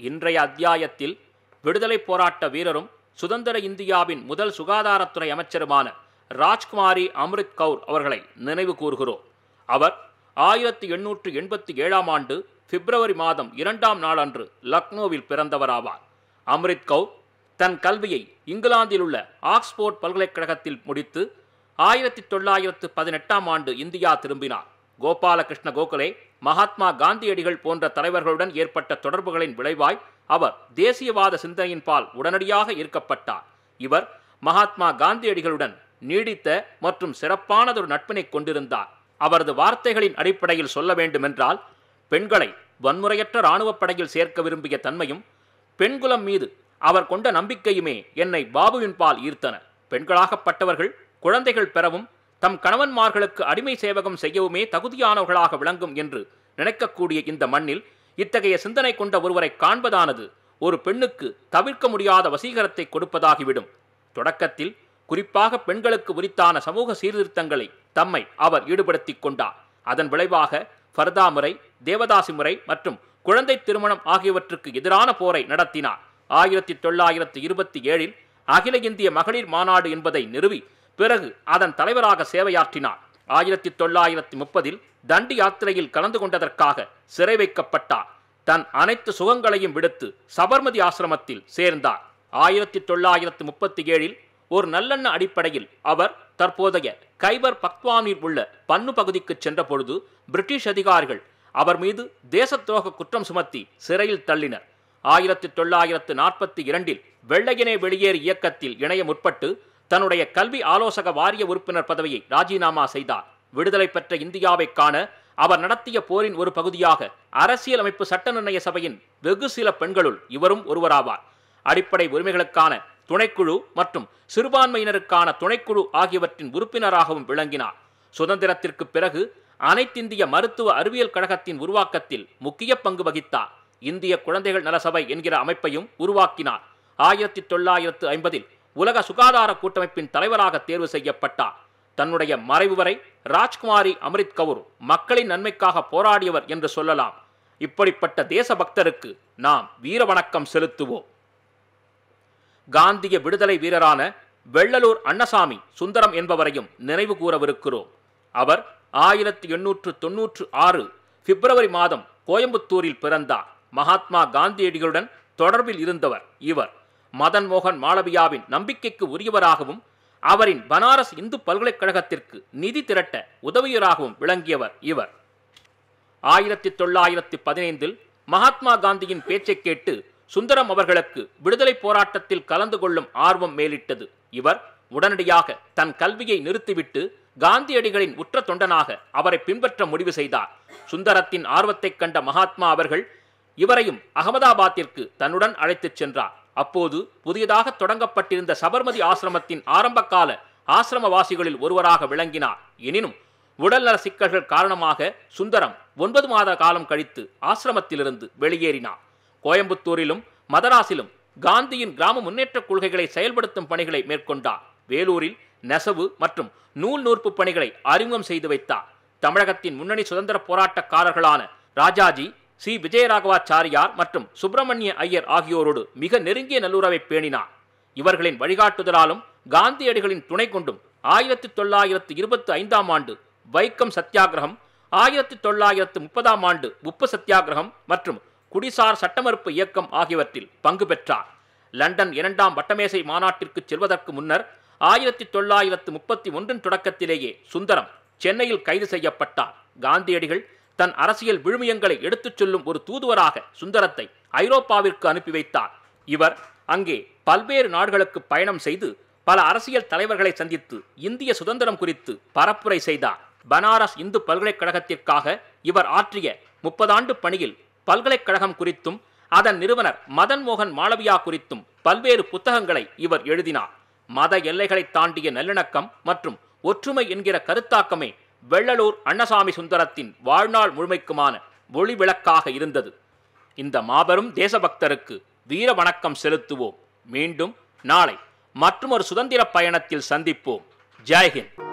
இன்றைய அத்தியாயத்தில் விடுதலை போராட்ட வீரரும் சுதந்திர இந்தியாவின் முதல் சுகாதாரத்துறை அமைச்சருமான ராஜ்குமாரி அம்ரித் கவுர் அவர்களை நினைவு கூர்கிறோம். அவர் 1887 ஆண்டு பிப்ரவரி மாதம் 2ஆம் நாளன்று லக்னோவில் பிறந்தவராவார். அம்ரித் கவுர் தன் கல்வியை இங்கிலாந்தில் உள்ள ஆக்ஸ்போர்ட் பல்கலைக்கழகத்தில் முடித்து 1918ஆம் ஆண்டு இந்தியா திரும்பினார். கோபாலகிருஷ்ண கோகலே, மகாத்மா காந்தியடிகள் போன்ற தலைவர்களுடன் ஏற்பட்ட தொடர்புகளின் விளைவாய் அவர் தேசியவாத சிந்தனையின் பால் உடனடியாக ஈர்க்கப்பட்டார். இவர் மகாத்மா காந்தியடிகளுடன் நீடித்த மற்றும் சிறப்பானதொரு நட்பினை கொண்டிருந்தார். அவரது வார்த்தைகளின் அடிப்படையில் சொல்ல வேண்டுமென்றால், பெண்களை வன்முறையற்ற இராணுவப் படையில் சேர்க்க விரும்பிய தன்மையும் பெண்குலம் மீது அவர் கொண்ட நம்பிக்கையுமே என்னை பாபுவின் பால் ஈர்த்தன. பெண்களாகப்பட்டவர்கள் குழந்தைகள் பெறவும் தம் கணவன்மார்களுக்கு அடிமை சேவகம் செய்யவுமே தகுதியானவர்களாக விளங்கும் என்று நினைக்கக்கூடிய இந்த மண்ணில் இத்தகைய சிந்தனை கொண்ட ஒருவரை காண்பதானது ஒரு பெண்ணுக்கு தவிர்க்க முடியாத வசீகரத்தை கொடுப்பதாகிவிடும். தொடக்கத்தில் குறிப்பாக பெண்களுக்கு உரித்தான சமூக சீர்திருத்தங்களை தம்மை அவர் ஈடுபடுத்திக் கொண்டார். அதன் விளைவாக ஃபர்தா முறை, தேவதாசி முறை மற்றும் குழந்தை திருமணம் ஆகியவற்றுக்கு எதிரான போரை நடத்தினார். 1927இல் அகில இந்திய மகளிர் மாநாடு என்பதை நிறுவி பிறகு அதன் தலைவராக சேவையாற்றினார். 1930இல் தண்டி யாத்திரையில் கலந்து கொண்டதற்காக சிறை வைக்கப்பட்டார். தன் அனைத்து சுகங்களையும் விடுத்து சபர்மதி ஆசிரமத்தில் சேர்ந்தார். 1937இல் ஒரு நல்லெண்ண அடிப்படையில் அவர் தற்போதைய கைபர் பக்வானில் உள்ள பன்னு பகுதிக்கு சென்ற பொழுது பிரிட்டிஷ் அதிகாரிகள் அவர் மீது தேச துரோக குற்றம் சுமத்தி சிறையில் தள்ளினர். 1942இல் வெள்ளையனே வெளியேறு இயக்கத்தில் இணைய முற்பட்டு தன்னுடைய கல்வி ஆலோசக வாரிய உறுப்பினர் பதவியை ராஜினாமா செய்தார். விடுதலை பெற்ற இந்தியாவை காண அவர் நடத்திய போரின் ஒரு பகுதியாக அரசியலமைப்பு சட்ட நிர்ணய சபையின் வெகு சில பெண்களுள் இவரும் ஒருவராவார். அடிப்படை உரிமைகளுக்கான துணைக்குழு மற்றும் சிறுபான்மையினருக்கான துணைக்குழு ஆகியவற்றின் உறுப்பினராகவும் விளங்கினார். சுதந்திரத்திற்கு பிறகு அனைத்திந்திய மருத்துவ அறிவியல் கழகத்தின் உருவாக்கத்தில் முக்கிய பங்கு வகித்தார். இந்திய குழந்தைகள் நல சபை என்கிற அமைப்பையும் உருவாக்கினார். 1950இல் உலக சுகாதார கூட்டமைப்பின் தலைவராக தேர்வு செய்யப்பட்டார். தன்னுடைய மறைவு வரை ராஜ்குமாரி அம்ரித் கவுர் மக்களின் நன்மைக்காக போராடியவர் என்று சொல்லலாம். இப்படிப்பட்ட தேசபக்தருக்கு நாம் வீர வணக்கம் செலுத்துவோம். காந்திய விடுதலை வீரரான வெள்ளலூர் அன்னசாமி சுந்தரம் என்பவரையும் நினைவு கூறவிருக்கிறோம். அவர் 1896 பிப்ரவரி மாதம் கோயம்புத்தூரில் பிறந்தார். மகாத்மா காந்தியடிகளுடன் தொடர்பில் இருந்தவர் இவர். மதன் மோகன் மாளவியாவின் நம்பிக்கைக்கு உரியவராகவும் அவரின் பனாரஸ் இந்து பல்கலைக்கழகத்திற்கு நிதி திரட்ட உதவியராகவும் விளங்கியவர் இவர். 1915இல் மகாத்மா காந்தியின் பேச்சை கேட்டு சுந்தரம் அவர்களுக்கு விடுதலை போராட்டத்தில் கலந்து கொள்ளும் ஆர்வம் மேலிட்டது. இவர் உடனடியாக தன் கல்வியை நிறுத்திவிட்டு காந்தியடிகளின் உற்ற தொண்டனாக அவரை பின்பற்ற முடிவு செய்தார். சுந்தரத்தின் ஆர்வத்தைக் கண்ட மகாத்மா அவர்கள் இவரையும் அகமதாபாத்திற்கு தன்னுடன் அழைத்துச் சென்றார். அப்போது புதியதாக தொடங்கப்பட்டிருந்த சபர்மதி ஆசிரமத்தின் ஆரம்பகால ஆசிரமவாசிகளில் ஒருவராக விளங்கினார். எனினும் உடல்நல சிக்கல்கள் காரணமாக சுந்தரம் 9 மாத காலம் கழித்து ஆசிரமத்திலிருந்து வெளியேறினார். கோயம்புத்தூரிலும் மதராஸிலும் காந்தியின் கிராம முன்னேற்ற கொள்கைகளை செயல்படுத்தும் பணிகளை மேற்கொண்டார். வேலூரில் நெசவு மற்றும் நூல் நூற்பு பணிகளை அறிமுகம் செய்து வைத்தார். தமிழகத்தின் முன்னணி சுதந்திர போராட்டக்காரர்களான ராஜாஜி, சி விஜயராகவாச்சாரியார் மற்றும் சுப்பிரமணிய ஐயர் ஆகியோரோடு மிக நெருங்கிய நல்லுறவை பேணினார். இவர்களின் வழிகாட்டுதலாலும் காந்தியடிகளின் துணை கொண்டும் 1925ஆம் ஆண்டு வைக்கம் சத்தியாகிரகம், 1930ஆம் ஆண்டு உப்பு சத்தியாகிரகம் மற்றும் குடிசார் சட்டமறுப்பு இயக்கம் ஆகியவற்றில் பங்கு பெற்றார். லண்டன் 2ஆம் வட்டமேசை மாநாட்டிற்கு செல்வதற்கு முன்னர் 1931 தொடக்கத்திலேயே சுந்தரம் சென்னையில் கைது செய்யப்பட்டார். காந்தியடிகள் தன் அரசியல் விழுமியங்களை எடுத்துச் சொல்லும் ஒரு தூதுவராக சுந்தரத்தை ஐரோப்பாவிற்கு அனுப்பி வைத்தார். இவர் அங்கே பல்வேறு நாடுகளுக்கு பயணம் செய்து பல அரசியல் தலைவர்களை சந்தித்து இந்திய சுதந்திரம் குறித்து பரப்புரை செய்தார். பனாரஸ் இந்து பல்கலைக்கழகத்திற்காக இவர் ஆற்றிய 30 ஆண்டு பணியில் பல்கலைக்கழகம் குறித்தும் அதன் நிறுவனர் மதன் மோகன் மாளவியா குறித்தும் பல்வேறு புத்தகங்களை இவர் எழுதினார். மத எல்லைகளை தாண்டிய நல்லிணக்கம் மற்றும் ஒற்றுமை என்கிற கருத்தாக்கமே வெள்ளலூர் அன்னசாமி சுந்தரத்தின் வாழ்நாள் முழுமைக்குமான ஒளி விளக்காக இருந்தது. இந்த மாபெரும் தேசபக்தருக்கு வீர வணக்கம் செலுத்துவோம். மீண்டும் நாளை மற்றொரு சுதந்திர பயணத்தில் சந்திப்போம். ஜெய்ஹிந்த்.